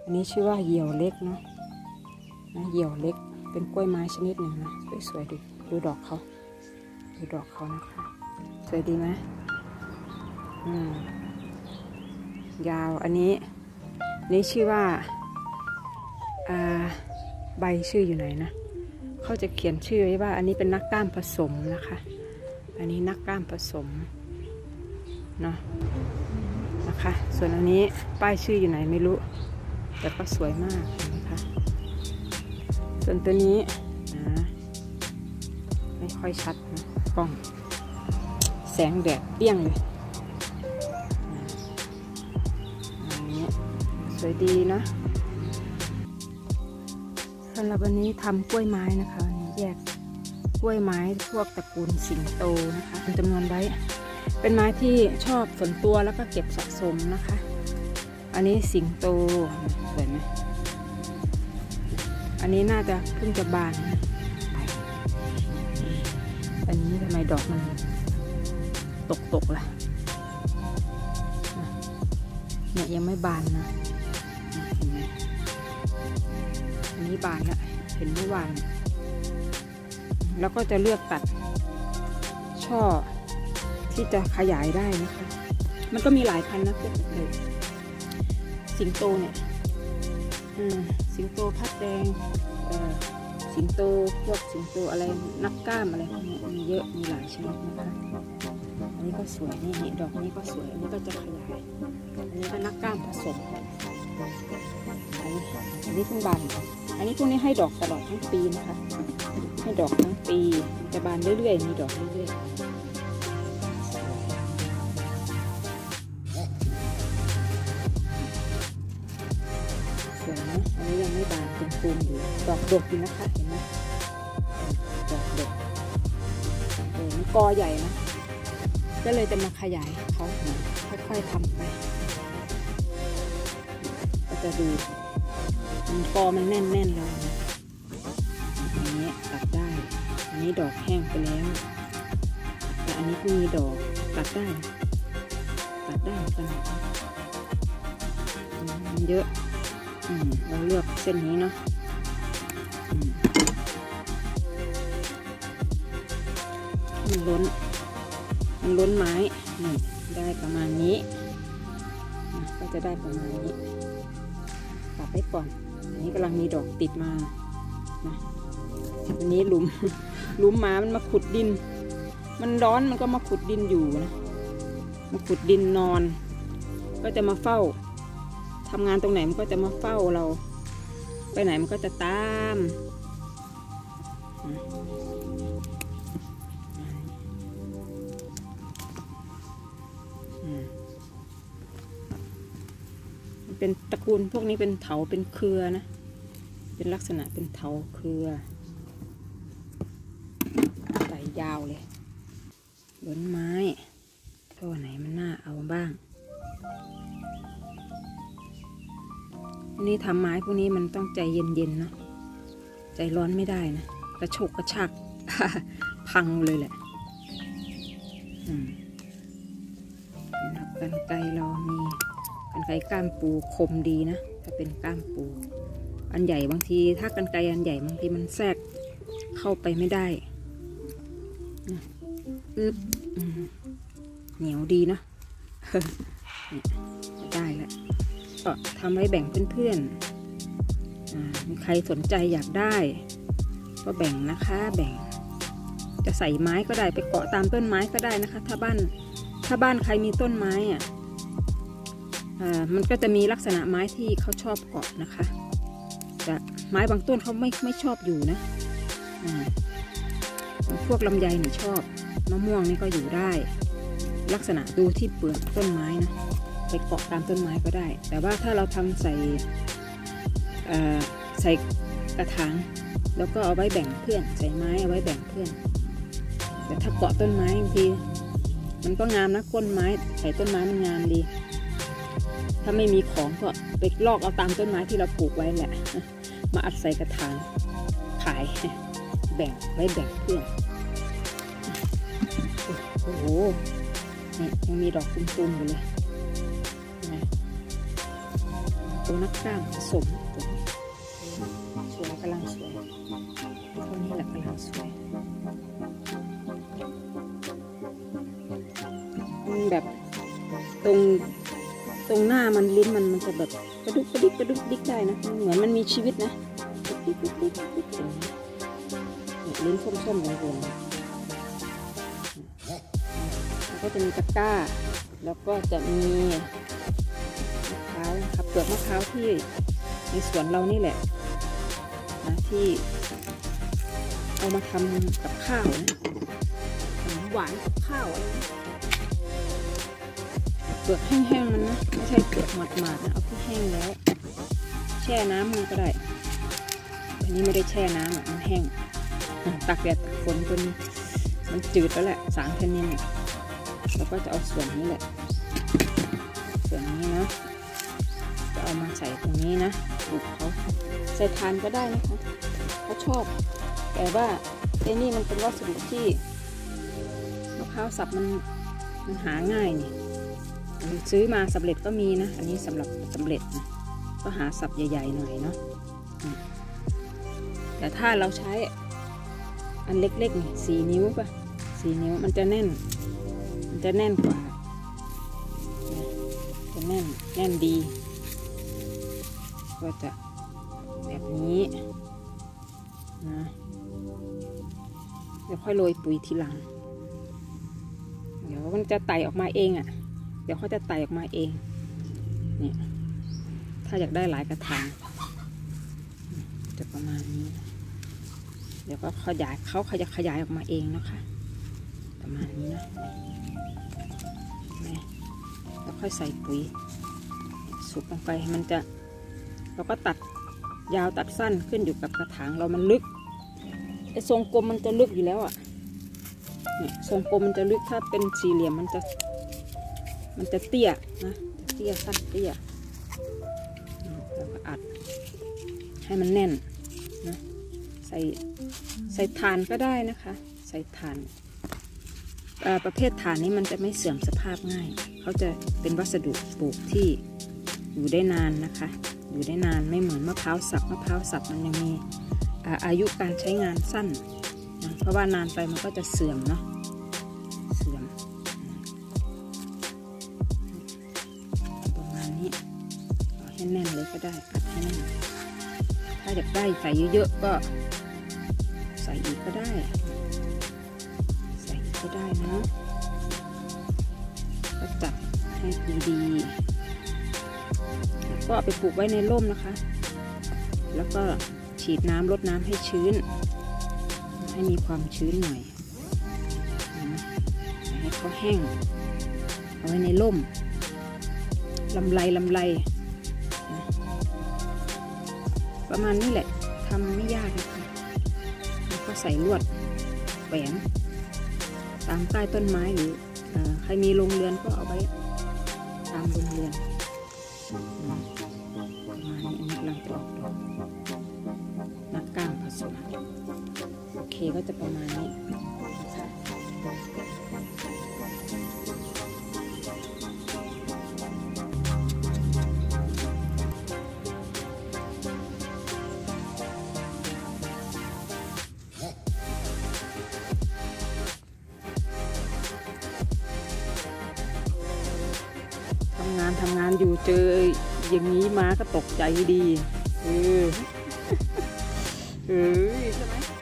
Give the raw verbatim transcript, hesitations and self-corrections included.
อันนี้ชื่อว่าเหยี่ยวเล็กเนาะนะเหยี่ยวเล็กเป็นกล้วยไม้ชนิดหนึ่งนะสวยๆดูดูดอกเขาดูดอกเขานะคะสวยดีไหมอืมยาวอันนี้นี่ชื่อว่าอ่าใบชื่ออยู่ไหนนะเขาจะเขียนชื่อไว้ว่าอันนี้เป็นนักกล้ามผสมนะคะอันนี้นักกล้ามผสมเนาะนะคะส่วนอันนี้ป้ายชื่ออยู่ไหนไม่รู้แต่ก็สวยมากนะคะส่วนตัวนี้นะไม่ค่อยชัดนะกล้องแสงแดดเปรี้ยงเลยอันนี้สวยดีนะสำหรับวันนี้ทำกล้วยไม้นะคะวันนี้แยกกล้วยไม้พวกตระกูลสิงโตนะคะจำนวนไว้เป็นไม้ที่ชอบส่วนตัวแล้วก็เก็บสะสมนะคะอันนี้สิงโตสวยไหมอันนี้น่าจะเพิ่งจะบานนะอันนี้ทำไมดอกมันตกตกล่ะเนี่ยยังไม่บานนะเห็นไหมอันนี้บานแล้วเห็นเมื่อวานแล้วก็จะเลือกตัดช่อที่จะขยายได้นะคะมันก็มีหลายพันนะพวกเลยสิงโตเนี่ยสิงโตพัดแดงสิงโตพวกสิงโตอะไรนักกล้ามอะไรพวกนี้มีเยอะมีหลายชนิดนะคะอันนี้ก็สวยนี่ดอกนี้ก็สวยอันนี้ก็จะขยายอันนี้ก็นักกล้ามผสมอันนี้อันนี้เพิ่งบานอันนี้พวกนี้ให้ดอกตลอดทั้งปีนะคะให้ดอกทั้งปีจะบานเรื่อยๆมีดอกเรื่อยๆสวยนะอันนี้ยังไม่บานเป็นตูมอยู่ดอกดกอยู่นะคะเห็นไหมดอกดกเออมันกอใหญ่นะก็เลยจะมาขยายเขาค่อยๆทำไปก็จะดูมันกอมันแน่นๆเลยนะอันนี้ตัดได้อันนี้ดอกแห้งไปแล้วแต่อันนี้ก็มีดอกตัดได้ตัดได้กันมันเยอะเราเลือกเส้นนี้เนาะมันล้นมันล้นไม้นี่ได้ประมาณนี้ก็จะได้ประมาณนี้ตัดไปก่อนอันนี้กำลังมีดอกติดมานะอันนี้หลุมหลุมหมามันมาขุดดินมันร้อนมันก็มาขุดดินอยู่นะมาขุดดินนอนก็จะมาเฝ้าทำงานตรงไหนมันก็จะมาเฝ้าเราไปไหนมันก็จะตามเป็นตระกูลพวกนี้เป็นเถาเป็นเครือนะเป็นลักษณะเป็นเถาเครือใส่ยาวเลยบนไม้ตัวไหนมันน่าเอาบ้างนี่ทำไม้พวกนี้มันต้องใจเย็นๆเนาะใจร้อนไม่ได้นะกระโชกกระชากพังเลยแหละอืมกันไกรเรามีกันไกรก้ามปูคมดีนะถ้าเป็นก้ามปูอันใหญ่บางทีถ้ากันไกรอันใหญ่บางทีมันแทรกเข้าไปไม่ได้อึ๊บเหนียวดีนะได้แล้วก็ทำไว้แบ่งเพื่อนๆมีใครสนใจอยากได้ก็แบ่งนะคะแบ่งจะใส่ไม้ก็ได้ไปเกาะตามต้นไม้ก็ได้นะคะถ้าบ้านถ้าบ้านใครมีต้นไม้อ่ะมันก็จะมีลักษณะไม้ที่เขาชอบเกาะนะคะแต่ไม้บางต้นเขาไม่ไม่ชอบอยู่นะพวกลำไยนี่ชอบมะม่วงนี่ก็อยู่ได้ลักษณะดูที่เปลือกต้นไม้นะไปเกาะตามต้นไม้ก็ได้แต่ว่าถ้าเราทำใส่ใส่กระถางแล้วก็เอาไว้แบ่งเพื่อนใส่ไม้เอาไว้แบ่งเพื่อนแต่ถ้าเกาะต้นไม้บางทีมันก็งามนะก้นไม้ใส่ต้นไม้มันงามดีถ้าไม่มีของก็ไปลอกเอาตามต้นไม้ที่เราปลูกไว้แหละมาอัดใส่กระถางขายแบ่งไว้แบ่งเพื่อนโอ้โหนี่ยังมีดอกตุ้มๆอยู่เลยตัวนักกล้ามผสมตัวนี้สวยกำลังสวยเท่านี้แหละกำลังสวยมันแบบตรงตรงหน้ามันลิ้นมันมันจะแบบกระดุกกระดิกกระดุกดิกได้นะเหมือนมันมีชีวิตนะดิกดิกดิกดิกลิ้นส้มๆวงๆแล้วก็จะมีตะกร้าแล้วก็จะมีมะพร้าวนะครับเปลือกมะพร้าวที่ในสวนเรานี่แหละนะที่เอามาทำกับข้าวนะขนมหวานกับข้าวอะไรเปลือกแห้งๆมันนะไม่ใช่เปลือกหมาดๆนะเอาที่แห้งแล้วแช่น้ำมันก็ได้อันนี้ไม่ได้แช่น้ำมันแห้งตากแดดตากฝนจนมันจืดแล้วแหละสารแทนนินแล้วก็จะเอาส่วนนี้แหละส่วนนี้นะจะเอามาใส่ตรงนี้นะปลูกเขาใส่ทานก็ได้นะคะเขาชอบแต่ว่าไอ้นี่มันเป็นวัสดุที่มะพร้าวสับมันมันหาง่ายนี่ซื้อมาสำเร็จก็มีนะอันนี้สำหรับสำเร็จนะก็หาสับใหญ่ๆหน่อยเนาะแต่ถ้าเราใช้อันเล็กๆนี่สี่นิ้วป่ะสี่นิ้วมันจะแน่นมันจะแน่นกว่าจะแน่นแน่นดีก็จะแบบนี้นะเดี๋ยวค่อยโรยปุ๋ยทีหลังเดี๋ยวมันจะไต่ออกมาเองอ่ะเดี๋ยวเขาจะไต่ออกมาเองเนี่ยถ้าอยากได้หลายกระถางจะประมาณนี้เดี๋ยวก็ขยายเขาขยับขยายออกมาเองนะคะประมาณนี้นะแล้วค่อยใส่ปุ๋ยสุกลงไปมันจะเราก็ตัดยาวตัดสั้นขึ้นอยู่กับกระถางเรามันลึกไอ้ทรงกลมมันจะลึกอยู่แล้วอ่ะเนี่ยทรงกลมมันจะลึกถ้าเป็นสี่เหลี่ยมมันจะมันจะเตี้ยนะจะเตี้ยสั้นเตี้ยแล้วก็อัดให้มันแน่นนะใส่ใส่ถ่านก็ได้นะคะใส่ถ่านประเภทถ่านนี้มันจะไม่เสื่อมสภาพง่ายเขาจะเป็นวัสดุปลูกที่อยู่ได้นานนะคะอยู่ได้นานไม่เหมือนมะพร้าวสับมะพร้าวสับมันยังมีอายุการใช้งานสั้นนะเพราะว่านานไปมันก็จะเสื่อมเนาะเสื่อมประมาณนี้เอาให้แน่นเลยก็ได้อัดให้แน่นถ้าอยากได้ใส่เยอะๆก็ใส่อีกก็ได้ใส่อีกก็ได้นะก็จับให้ดีๆแล้วก็เอาไปปลูกไว้ในร่มนะคะแล้วก็ฉีดน้ำรดน้ำให้ชื้นให้มีความชื้นหน่อยนะให้เขาแห้งเอาไว้ในร่มลำไรลำไรนะประมาณนี้แหละทำไม่ยากนะคะแล้วก็ใส่ลวดแหวนตามใต้ต้นไม้หรือใครมีโรงเรือนก็เอาไว้ตามโรงเรือนประมาณนี้อันนี้กำลังจะออกดอกนักก้างผสมโอเคก็จะประมาณนี้ทำงานทำงานอยู่เจออย่างนี้มาก็ตกใจดีเออเออใช่ไหม